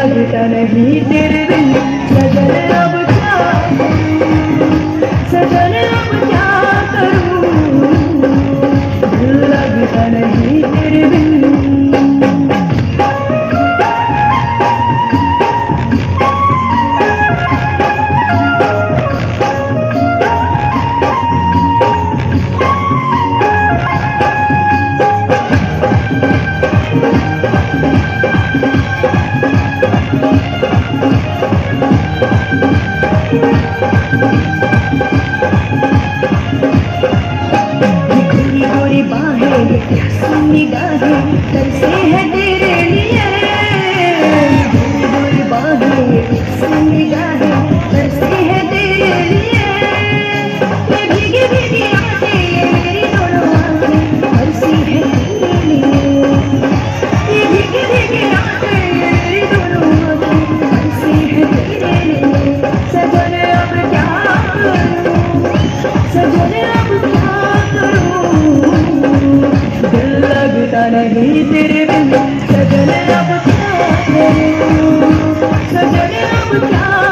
लगता नहीं तेरे बिन सजन अब क्या करूं, सजन अब क्या करूं, दिल लगता नहीं तेरे बिन। गोरी बाहें निगाहें तरसे है तेरे लिए, गोरी बाहें निगाहें तरसे है तेरे लिए, ये भीगी भीगी आंखें ये मेरी दोनों आंखें तरसी है तेरे लिए, ये भीगी भीगी आंखें ये मेरी दोनों आंखें तरसी है तेरे लिए। सजन अब क्या करूं, सजन अब क्या करूं, दिल लगता नहीं तेरे बिन सजन अब क्या करूं, सजन अब क्या